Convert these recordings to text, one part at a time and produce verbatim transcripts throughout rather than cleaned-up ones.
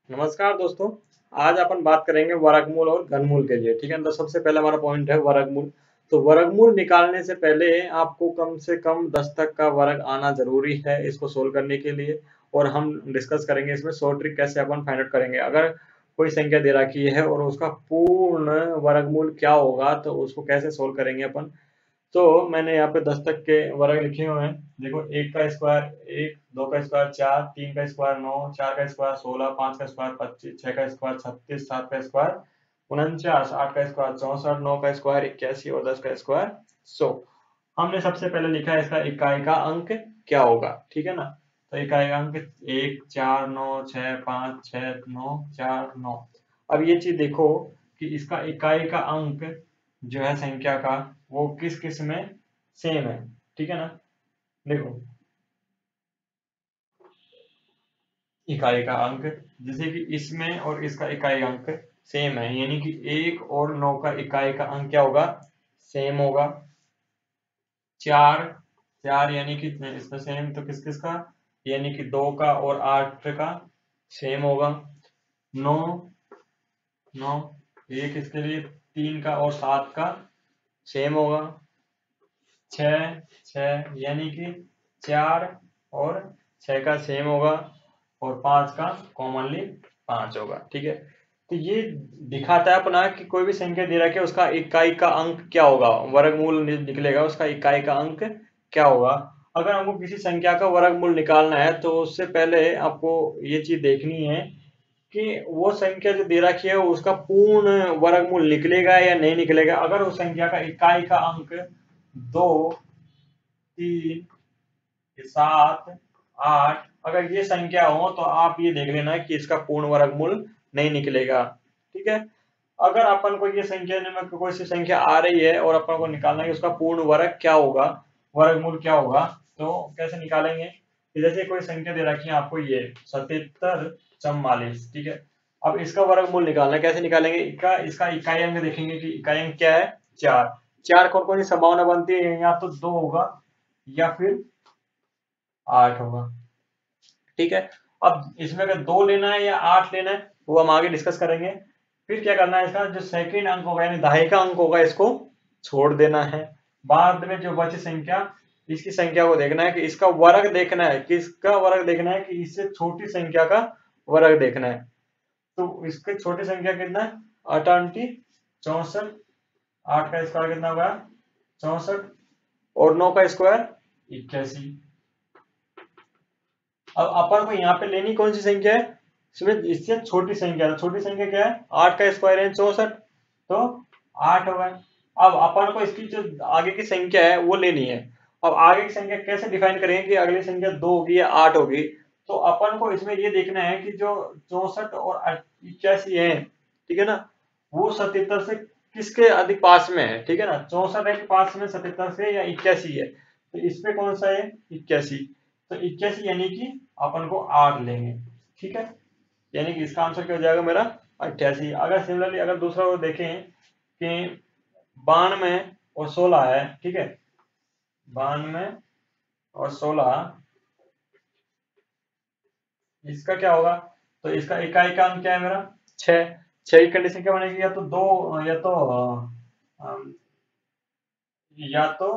नमस्कार दोस्तों। आज अपन बात करेंगे वर्गमूल और घनमूल के लिए। ठीक है, तो सबसे पहला हमारा पॉइंट है वर्गमूल। तो वर्गमूल निकालने से पहले आपको कम से कम दस तक का वर्ग आना जरूरी है इसको सोल्व करने के लिए। और हम डिस्कस करेंगे इसमें शॉर्ट ट्रिक कैसे अपन फाइंड आउट करेंगे। अगर कोई संख्या दे रखी है और उसका पूर्ण वर्गमूल क्या होगा तो उसको कैसे सोल्व करेंगे अपन। तो मैंने यहाँ पे दस तक के वर्ग लिखे हुए हैं। देखो, एक का स्क्वायर एक, दो का स्क्वायर चार, तीन का स्क्वायर नौ, चार का स्क्वायर सोलह, पांच का स्क्वायर पच्चीस, छह का स्क्वायर छत्तीस, सात का स्क्वायर उनचास, आठ का स्क्वायर चौसठ, नौ का स्क्वायर इक्यासी और दस का स्क्वायर सौ। हमने सबसे पहले लिखा है इसका इकाई का अंक क्या होगा। ठीक है ना। तो इकाई का अंक एक, चार, नौ, छह, पांच, छह, नौ, चार, नौ। अब ये चीज देखो कि इसका इकाई का अंक जो है संख्या का, वो किस किस में सेम है। ठीक है ना। देखो, इकाई का अंक जैसे कि इसमें और इसका इकाई अंक सेम है, यानी कि एक और नौ का इकाई का अंक क्या होगा, सेम होगा। चार, चार यानी कि इसका सेम, तो किस किस का, यानी कि दो का और आठ का सेम होगा। नौ, नौ एक इसके लिए, तीन का और सात का सेम होगा। छः, छः यानी कि चार और छः का सेम होगा। और पाँच का कॉमनली पाँच होगा। ठीक है। तो ये दिखाता है अपना कि कोई भी संख्या दे रखी है उसका इकाई का अंक क्या होगा, वर्गमूल नि- निकलेगा, उसका इकाई का अंक क्या होगा। अगर हमको किसी संख्या का वर्गमूल निकालना है तो उससे पहले आपको ये चीज देखनी है कि वो संख्या जो दे रखी है उसका पूर्ण वर्गमूल निकलेगा या नहीं निकलेगा। अगर उस संख्या का इकाई का अंक दो, तीन, सात, आठ अगर ये संख्या हो तो आप ये देख लेना कि इसका पूर्ण वर्गमूल नहीं निकलेगा। ठीक है। अगर अपन को ये संख्या में कोई सी संख्या आ रही है और अपन को निकालना है कि उसका पूर्ण वर्ग क्या होगा, वर्गमूल क्या होगा, तो कैसे निकालेंगे कि जैसे कोई संख्या दे रखी है आपको, ये सतहत्तर चौवालीस। ठीक है। अब इसका वर्गमूल निकालना है, कैसे निकालेंगे, इसका इसका इकाई अंक देखेंगे कि इकाई अंक क्या है, चार। चार कौन कौन सी संभावना बनती है, या तो दो होगा या फिर आठ होगा। ठीक है। अब इसमें अगर दो लेना है या आठ लेना है वो हम आगे डिस्कस करेंगे। फिर क्या करना है, इसका जो सेकंड अंक होगा यानी दहाई का अंक होगा इसको छोड़ देना है। बाद में जो बची संख्या, इसकी संख्या को देखना है कि इसका वर्ग देखना है, किसका वर्ग देखना है कि इससे छोटी संख्या का वर्ग देखना है। तो इसके छोटी संख्या कितना है, अठानवे, चौसठ। आठ का स्क्वायर कितना होगा, चौसठ। और नौ का स्क्वायर इक्यासी। अब अपन को यहाँ पे लेनी कौन सी संख्या है, इसमें इससे छोटी संख्या है। छोटी संख्या क्या है, आठ का स्क्वायर है चौसठ, तो आठ होगा। अब अपन को इसकी जो आगे की संख्या है वो लेनी है। अब आगे की संख्या कैसे डिफाइन करेंगे कि अगली संख्या दो होगी या आठ होगी। तो अपन को इसमें ये देखना है कि जो चौसठ और इक्यासी है, ठीक है ना, वो सतहत्तर से किसके अधिक पास में है। ठीक है ना, चौसठ है पास में सतहत्तर से या इक्यासी है, तो इसमें कौन सा है, इक्यासी। तो इक्यासी यानी कि अपन को आठ लेंगे। ठीक है। यानी कि इसका आंसर क्या हो जाएगा मेरा, अट्ठासी। अगर सिमिलरली अगर दूसरा वो देखें कि बानवे और सोलह है। ठीक है, बानवे और सोलह, इसका क्या होगा, तो इसका इकाई का अंक क्या है मेरा, छह। छह की कंडीशन क्या बनेगी, या तो दो, या तो अ, अम, या तो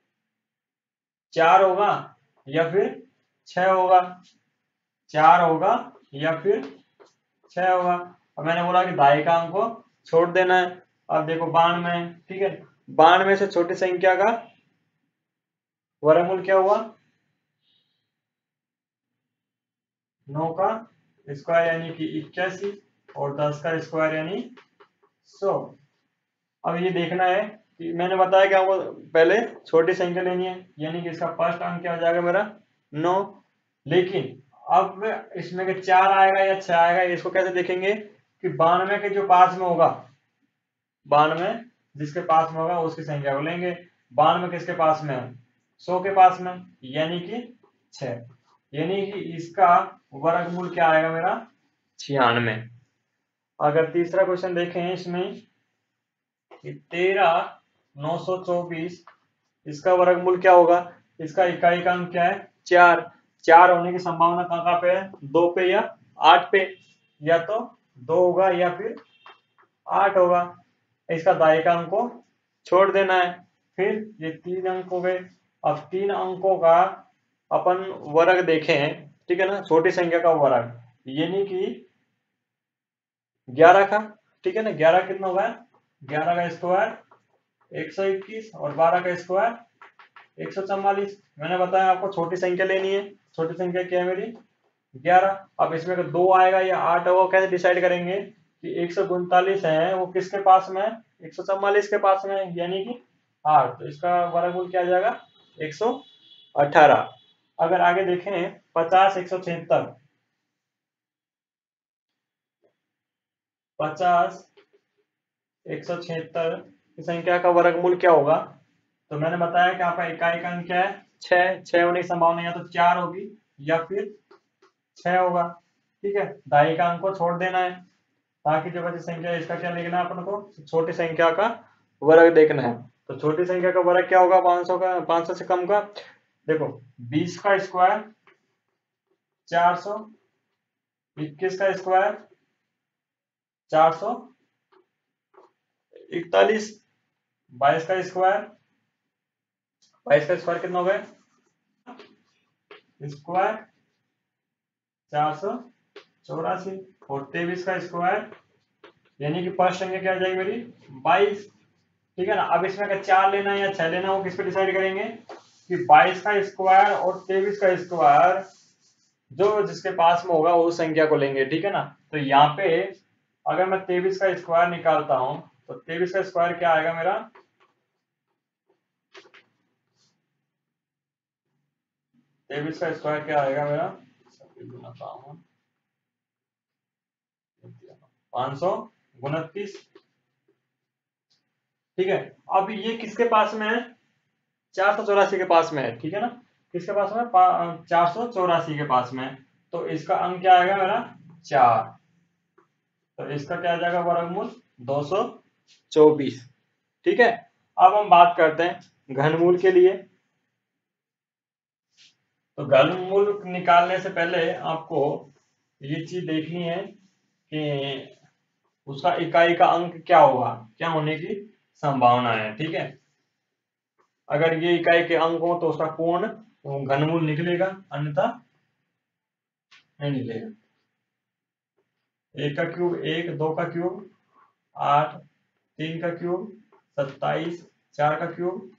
चार होगा या फिर छह होगा। चार होगा या फिर छह होगा। अब मैंने बोला कि दाई का अंक को छोड़ देना है। अब देखो बानवे, ठीक है, बानवे से छोटी संख्या का वर्गमूल क्या हुआ, नौ का स्क्वायर यानी कि इक्यासी, और दस का स्क्वायर यानी सौ। अब ये देखना है कि मैंने बताया कि हमको पहले छोटी संख्या लेनी है, यानी कि इसका फर्स्ट अंक क्या हो जाएगा मेरा, नौ। लेकिन अब इसमें के चार आएगा या छह आएगा, इसको कैसे देखेंगे कि बानवे के जो पास में होगा, बानवे जिसके पास में होगा उसकी संख्या को लेंगे। बानवे किसके पास में है, सौ के पास में, यानी कि छह। यानी कि इसका वर्गमूल क्या आएगा मेरा, छियानवे। अगर तीसरा क्वेश्चन देखें इसमें कि तेरह, नौ सौ चौबीस, इसका वर्गमूल क्या होगा, इसका इकाई का अंक क्या है, चार। चार होने की संभावना कहाँ कहाँ पे है, दो पे या आठ पे। या तो दो होगा या फिर आठ होगा। इसका दाएं का अंक को छोड़ देना है। फिर ये तीन अंक हो गए। अब तीन अंकों का अपन वर्ग देखें, ठीक है ना, छोटी संख्या का वर्ग, यानी कि ग्यारह का, ठीक है ना। ग्यारह कितना होगा, ग्यारह का स्क्वायर एक सौ इक्कीस और बारह का स्क्वायर एक सौ चौवालीस। मैंने बताया आपको छोटी संख्या लेनी है। छोटी संख्या क्या है मेरी, ग्यारह। अब इसमें अगर दो आएगा या आठ होगा, कैसे डिसाइड करेंगे कि एक सौ उनतालीस है वो किसके पास में है, एक सौ चौवालीस के पास में है, यानी कि आठ। तो इसका वर्गमूल क्या आ जाएगा, एक सौ अठारह। अगर आगे देखें पचास एक सौ छिहत्तर, पचास एक सौ छिहत्तर की संख्या का वर्गमूल क्या होगा। तो मैंने बताया कि आपका इकाई का अंक क्या है, छह। छह होने की संभावना या तो चार होगी या फिर छह होगा, ठीक है। दाई का अंक को छोड़ देना है, बाकी जो बची संख्या है इसका क्या लिखना है अपन को, छोटी संख्या का वर्ग देखना है। तो छोटी संख्या का वर्ग क्या होगा, पाँच सौ का, पाँच सौ से कम का। देखो बीस का स्क्वायर चार सौ, इक्कीस का स्क्वायर चार सौ इकतालीस, बाईस का स्क्वायर, बाईस का स्क्वायर कितना हो गया, स्क्वायर चार सौ चौरासी, और तेईस का स्क्वायर, यानी कि फर्स्ट संख्या क्या आ जाएगी मेरी, बाईस, ठीक है ना। अब इसमें अगर चार लेना है या छह लेना है वो किस पे डिसाइड करेंगे कि बाईस का स्क्वायर और तेईस का स्क्वायर जो जिसके पास में होगा उस संख्या को लेंगे, ठीक है ना। तो यहाँ पे अगर मैं तेईस का स्क्वायर निकालता हूं तो तेईस का स्क्वायर क्या आएगा मेरा, तेईस का स्क्वायर क्या आएगा मेरा, पांच सौ उनतीस, ठीक है। अब ये किसके पास में है, चार सौ चौरासी के पास में है, ठीक है ना। किसके पास में, चार सौ चौरासी के पास में। तो इसका अंक क्या आएगा मेरा, चार। तो इसका क्या आ जाएगा वर्गमूल, दो सौ चौबीस, ठीक है। अब हम बात करते हैं घनमूल के लिए। तो घनमूल निकालने से पहले आपको ये चीज देखनी है कि उसका इकाई का अंक क्या होगा, क्या होने की संभावना है, ठीक है। अगर ये इकाई के अंक हो तो उसका पूर्ण घनमूल निकलेगा, अन्यथा नहीं निकलेगा। एक का क्यूब एक, दो का क्यूब आठ, तीन का क्यूब सत्ताईस, चार का क्यूब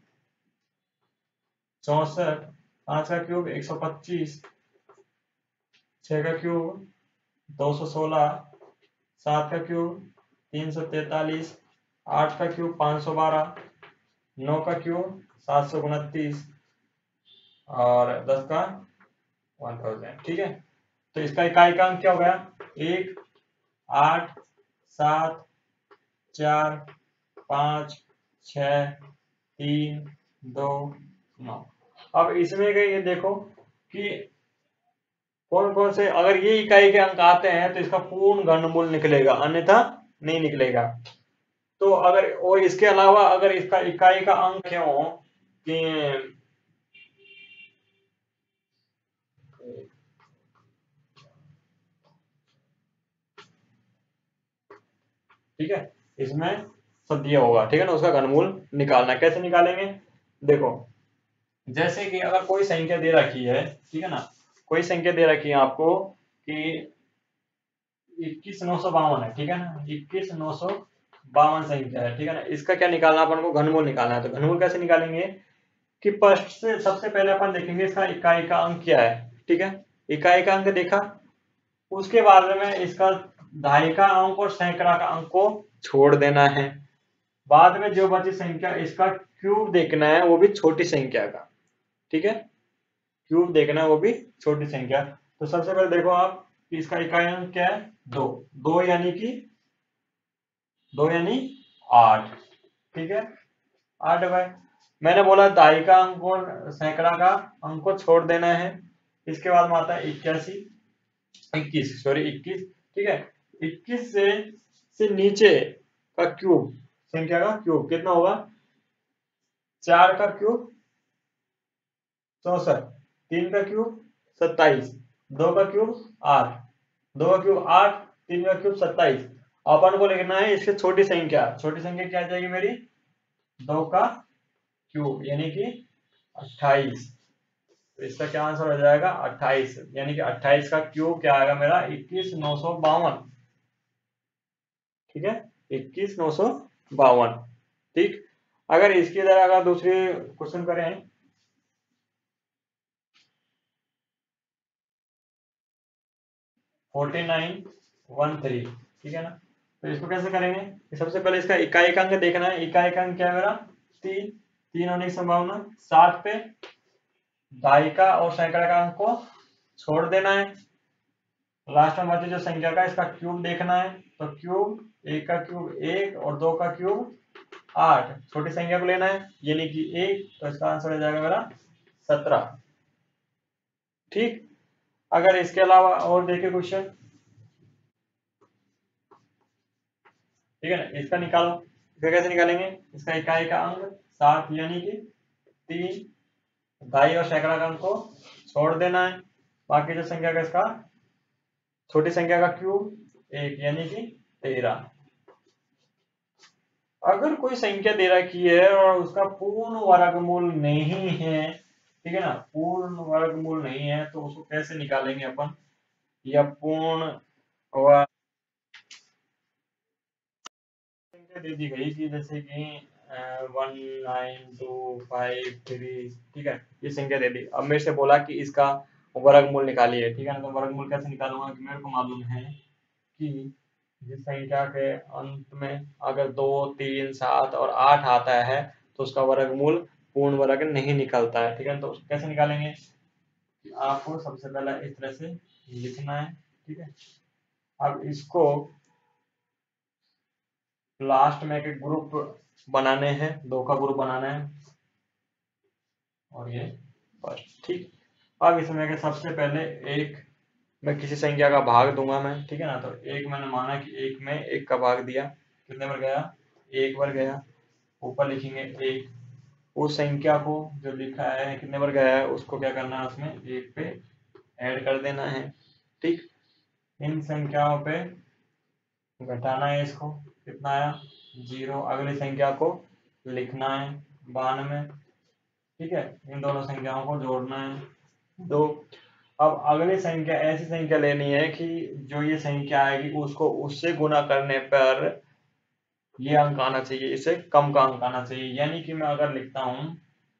चौसठ, पांच का क्यूब एक सौ पच्चीस, छह का क्यूब दो सौ सोलह, सात का क्यूब तीन सौ तैतालीस, आठ का क्यूब पांच सौ बारह, नौ का क्यूब सात सौ उनतीस और दस का वन थाउजेंड, ठीक है। तो इसका इकाई का अंक क्या हो गया, एक, आठ, सात, चार, पांच, छ, तीन, दो, नौ। अब इसमें ये देखो कि कौन कौन से, अगर ये इकाई के अंक आते हैं तो इसका पूर्ण घनमूल निकलेगा, अन्यथा नहीं निकलेगा। तो अगर, और इसके अलावा अगर इसका इकाई का अंक हो कि ठीक है, इसमें सब दिया होगा, ठीक है ना। उसका घनमूल निकालना, कैसे निकालेंगे, देखो जैसे कि अगर कोई संख्या दे रखी है, ठीक है ना, कोई संख्या दे रखी है आपको कि इक्कीस नौ सौ बावन है, ठीक है ना, इक्कीस नौ सौ बावन संख्या है, ठीक है ना। इसका क्या निकालना, अपन को घनमूल निकालना है। तो घनमूल कैसे निकालेंगे कि फर्स्ट से सबसे पहले अपन देखेंगे इसका इकाई का अंक क्या है, ठीक है। इकाई का अंक देखा, उसके बाद में इसका दहाई का अंक और सैकड़ा का अंक को छोड़ देना है। बाद में जो बची संख्या इसका क्यूब देखना है, वो भी छोटी संख्या का, ठीक है। क्यूब देखना है वो भी छोटी संख्या। तो सबसे पहले देखो आप कि इसका इकाई अंक क्या है, दो। दो यानी कि दो यानी आठ, ठीक है। आठ बाय, मैंने बोला दहाई का अंक और सैकड़ा का अंक को छोड़ देना है। इसके बाद में आता है इक्यासी, इक्कीस सॉरी इक्कीस, ठीक है। इक्कीस से से नीचे का क्यूब, संख्या का क्यूब कितना होगा, चार का क्यूब चौसठ, तीन का क्यूब सत्ताईस, दो का क्यूब आठ, दो का क्यूब आठ, तीन का क्यूब सत्ताईस। अपन को लिखना है इसकी छोटी संख्या, छोटी संख्या क्या आ जाएगी मेरी, दो का क्यूब यानी कि अट्ठाईस। तो इसका क्या आंसर हो जाएगा अट्ठाईस, यानी कि अट्ठाईस का क्यूब क्या आएगा मेरा इक्कीस नौ सौ बावन। ठीक है, इक्कीस नौ सौ बावन। ठीक, अगर इसकी तरह अगर दूसरी क्वेश्चन करें, फोर्टी नाइन वन थ्री, ठीक है ना, तो इसको कैसे करेंगे, सबसे पहले इसका इकाई का अंक देखना है। इकाई का अंक क्या है मेरा तीन, तीन होने की संभावना, सात पे ढाई का और सैकड़ा का अंक को छोड़ देना है, लास्ट में बचे जो संख्या का इसका क्यूब देखना है। तो क्यूब, एक का क्यूब एक और दो का क्यूब आठ, छोटी संख्या को लेना है यानी कि एक, तो इसका आंसर हो जाएगा मेरा सत्रह। ठीक, अगर इसके अलावा और देखे क्वेश्चन, ठीक है ना, इसका निकालो। इसका कैसे निकालेंगे, इसका इकाई का अंक सात यानी कि तीन, ढाई और सैकड़ा का अंक को छोड़ देना है, बाकी जो संख्या का इसका छोटी संख्या का क्यूब एक यानी कि तेरह। अगर कोई संख्या दे रखी है और उसका पूर्ण वर्गमूल नहीं है, ठीक है ना, पूर्ण वर्गमूल नहीं है, तो उसको कैसे निकालेंगे अपन, या पूर्ण वर्ग संख्या दे दी गई कि जैसे कि one nine two five three, ठीक है, ये संख्या दे दी। अब मेरे से बोला कि इसका वर्गमूल निकालिए, ठीक है ना, तो वर्गमूल कैसे निकालूंगा कि मेरे को मालूम है कि जिस संख्या के अंत में अगर दो तीन सात और आठ आता है तो उसका वर्गमूल पूर्ण वर्ग नहीं निकलता है। ठीक है, तो कैसे निकालेंगे, आपको सबसे पहले इस तरह से लिखना है। ठीक है, अब इसको लास्ट में एक ग्रुप बनाने हैं, दो का ग्रुप बनाना है और ये फर्स्ट। ठीक, अब इसमें के सबसे पहले एक मैं किसी संख्या का भाग दूंगा मैं, ठीक है ना, तो एक मैंने माना कि एक में एक का भाग दिया, कितने बार गया, एक बार गया, ऊपर लिखेंगे एक, उस संख्या को जो लिखा है कितने बार गया है उसको क्या करना है उसमें एक पे ऐड कर देना है। ठीक, इन संख्याओं पे घटाना है, इसको कितना आया जीरो, अगली संख्या को लिखना है बानवे। ठीक है, इन दोनों संख्याओं को जोड़ना है दो। अब अगली संख्या ऐसी संख्या लेनी है कि जो ये संख्या आएगी उसको उससे गुना करने पर ये अंक आना चाहिए, इससे कम का अंक आना चाहिए। यानी कि मैं अगर लिखता हूं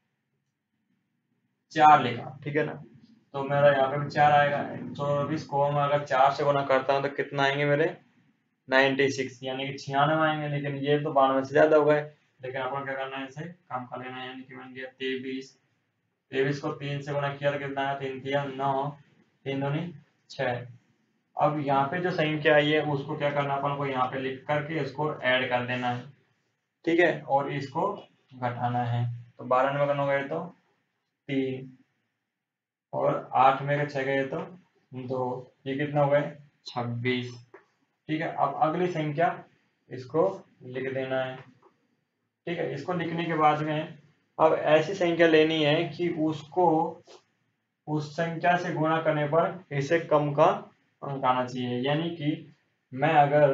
चार लिखा, ठीक है ना, तो मेरा यहाँ पे भी चार आएगा। चौबीस को मैं अगर चार से गुना करता हूँ तो कितना आएंगे मेरे नाइनटी सिक्स, यानी कि छियानवे आएंगे, लेकिन ये तो बानवे से ज्यादा हो गए। लेकिन अपन क्या करना है, इसे कम कर लेना है, यानी कि बन गया तेईस। तेईस को तीन से गुना किया तो कितना है, तीन तिया नौ, तीन दूनी छह। अब यहाँ पे जो संख्या आई है उसको क्या करना अपन को यहाँ पे लिख करके इसको ऐड कर देना है। ठीक है, और इसको घटाना है, तो बारह में करना गए तो तीन और आठ में छह गए तो दो, ये कितना हो गए छब्बीस। ठीक है, अब अगली संख्या इसको लिख देना है। ठीक है, इसको लिखने के बाद में अब ऐसी संख्या लेनी है कि उसको उस संख्या से गुणा करने पर इसे कम का अंक आना चाहिए। यानी कि मैं अगर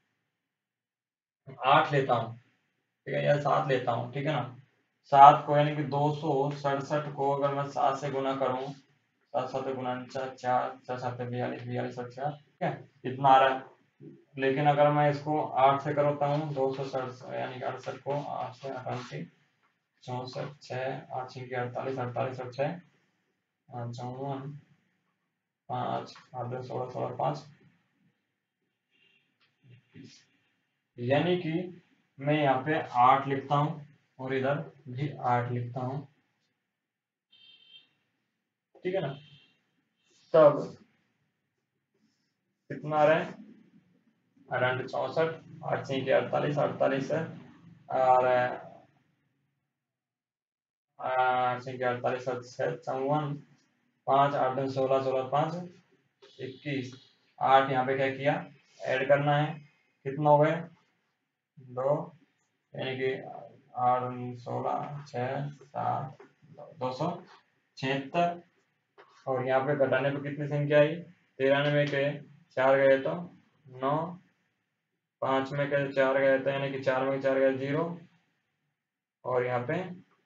आठ लेता हूँ, ठीक है, या सात लेता हूँ, ठीक है ना, सात को यानी कि दो सौ सड़सठ को अगर मैं सात से गुना करूँ, सात सात गुना चार, चार चार सात बयालीस, बयालीस और चार, ठीक है, इतना आ रहा है। लेकिन अगर मैं इसको आठ से करता हूँ, दो सौ सड़सठ यानी कि अड़सठ को आठ से अठासी चौसठ छः आठ छः अड़तालीस, अड़तालीस और छः चौवन, पाँच आठ दस सोलह, सोलह पाँच, यानी कि मैं यहाँ पे आठ लिखता हूँ और इधर भी आठ लिखता हूँ। ठीक है ना, तब कितना आ रहा है अराउंड चौसठ, आठ छः के अड़तालीस, अड़तालीस है और आठ छः के अड़तालीस और छः चौवन, पाँच आठ दस सोलह, सोलह पाँच इक्कीस, आठ यहाँ पे क्या किया ऐड करना है, कितना हो गए दो, यानी कि आठ सोलह छः सात दो सौ छिहत्तर। और यहाँ पे घटाने पे कितनी संख्या आई तिरानवे के चार गए तो नौ, पांच में कैसे चार गए थे, यानी कि चार में चार गए जीरो, और यहाँ पे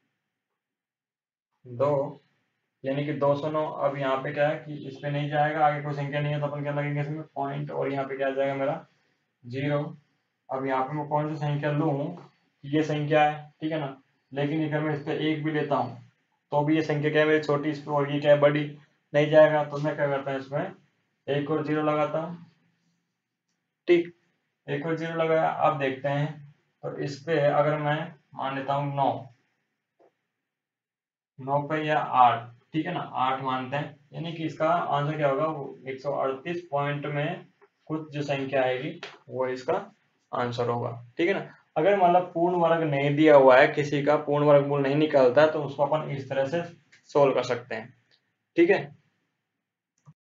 दो, यानी कि दो सौ नौ। अब यहाँ पे क्या है कि इस पे नहीं जाएगा, आगे कोई संख्या नहीं है तो अपन क्या लगेंगे इसमें पॉइंट, और यहाँ पे क्या आ जाएगा मेरा जीरो। अब यहाँ पे मैं कौन सी संख्या लूँ, ये संख्या है, ठीक है ना, लेकिन अगर मैं इस पे एक भी लेता हूँ तो भी ये संख्या क्या है मेरी छोटी, इस पे, और ये क्या है बड़ी, नहीं जाएगा। तो मैं क्या करता हूँ इसमें एक और जीरो लगाता हूँ, ठीक, एक और जीरो लगाया। अब देखते हैं, तो इस पे अगर मैं मान लेता हूँ नौ, नौ पे या आठ, ठीक है ना, आठ मानते हैं, यानी कि इसका आंसर क्या होगा, वो एक सौ अड़तीस पॉइंट में कुछ जो संख्या आएगी वो इसका आंसर होगा, ठीक है ना। अगर मतलब पूर्ण वर्ग नहीं दिया हुआ है, किसी का पूर्ण वर्गमूल नहीं निकलता, तो उसको अपन इस तरह से सोल्व कर सकते हैं, ठीक है।